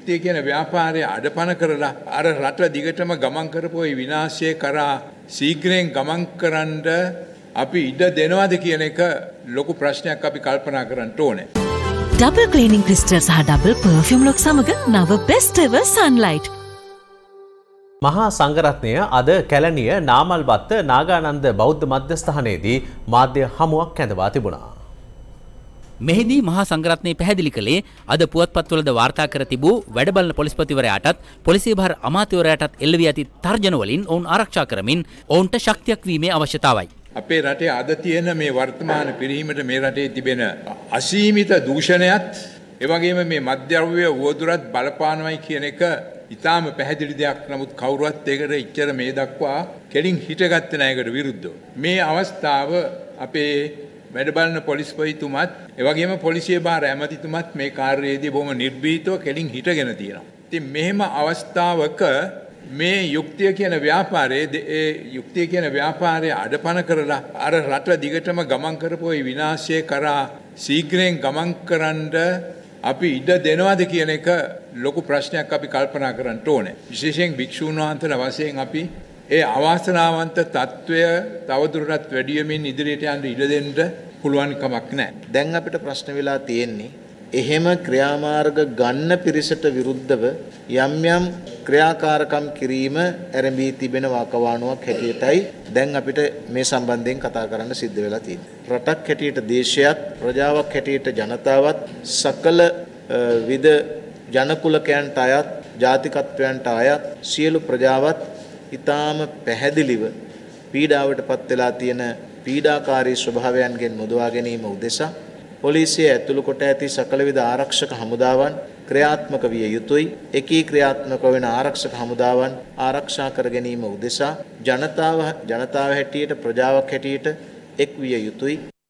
ඒ කියන ව්‍යාපාරය අඩපණ කරලා අර රට දිගටම ගමන් කරපු ඒ විනාශය කරා ශීඝ්‍රයෙන් ගමන් කරන්න අපි ඉඩ දෙනවද කියන එක ලොකු ප්‍රශ්නයක් අපි කල්පනා කරන්න ඕනේ. Double cleaning crystal සහ double perfume look සමග නව best ever sunlight. මහා සංඝරත්නය අද කැලණිය නාමල්බත්ත නාගානන්ද බෞද්ධ මධ්‍යස්ථානයේදී මාධ්‍ය හමුවක් කැඳවා තිබුණා. මෙහිදී මහා සංඝරත්නය පැහැදිලි කළේ අද පුවත්පත්වලද වාර්තා කර තිබූ වැඩබලන පොලිස්පතිවරයාටත් පොලිසිය භාර අමාත්‍යවරයාටත් එල්ල වී ඇති තර්ජන වලින් ඔවුන් ආරක්ෂා කරමින් ඔවුන්ට ශක්තියක් වීමේ අවශ්‍යතාවයි. අපේ රටේ අද තියෙන මේ වර්තමාන පිරිහීමට මේ රටේ තිබෙන අසීමිත දූෂණයත් එවැගේම මේ මත්ද්‍රව්‍ය වුවදුරත් බලපානවයි කියන එක ඉතාම පැහැදිලි දෙයක්. නමුත් කවුරුවත් ඒකට ඉච්චර මේ දක්වා කෙලින් හිටගත්තේ නැහැ ඒකට විරුද්ධව. මේ අවස්ථාව අපේ වැඩබලන පොලිස්පතිතුමත් එවැගේම පොලිසිය භාර ඇමතිතුමත් මේ කාර්යයේදී බොහොම නිර්භීතව කෙලින් හිටගෙන තියෙනවා. ඉතින් මෙහෙම අවස්ථාවක මේ යුක්තිය කියන ව්‍යාපාරය අඩපණ කරලා අර රට දිගටම ගමන් කරපු ඒ විනාශය කරා ශීඝ්‍රයෙන් ගමන් කරන්න අපි ඉඩ දෙනවද කියන එක ලොකු ප්‍රශ්නයක් අපි කල්පනා කරන්න ඕනේ. විශේෂයෙන් භික්ෂුන් වහන්සේලා වශයෙන් අපි ඒ අවාසනාවන්ත తত্ত্বය තවදුරටත් වැඩි වෙමින් ඉදිරියට යන්න ඉඩ දෙන්න පුළුවන් කමක් නැහැ. දැන් අපිට ප්‍රශ්න වෙලා තියෙන්නේ එහෙම ක්‍රියාමාර්ග ගන්න පිරිසට විරුද්ධව යම් යම් ක්‍රියාකාරකම් කිරීම ආරම්භී තිබෙන වාකවානුවක් හැටියටයි දැන් අපිට මේ සම්බන්ධයෙන් කතා කරන්න සිද්ධ වෙලා තියෙන්නේ. රටක් හැටියට දේශයත් ප්‍රජාවක් හැටියට ජනතාවත් සකල විද ජනකුලකයන්ට අයත් ජාතිකත්වයන්ට අයත් සියලු ප්‍රජාවත් ඊටාම පැහැදිලිව පීඩාවටපත් වෙලා තියෙන පීඩාකාරී ස්වභාවයන්ගෙන් මුදවා ගැනීම උදෙසා පොලිසිය ඇතුළු කොට ඇති සකල විද ආරක්ෂක හමුදාවන් ක්‍රියාත්මක විය යුතුයි. එකී ක්‍රියාත්මක වෙන ආරක්ෂක හමුදාවන් ආරක්ෂා කර ගැනීම උදෙසා ජනතාව හැටියට ප්‍රජාවක් හැටියට එක් විය යුතුයි.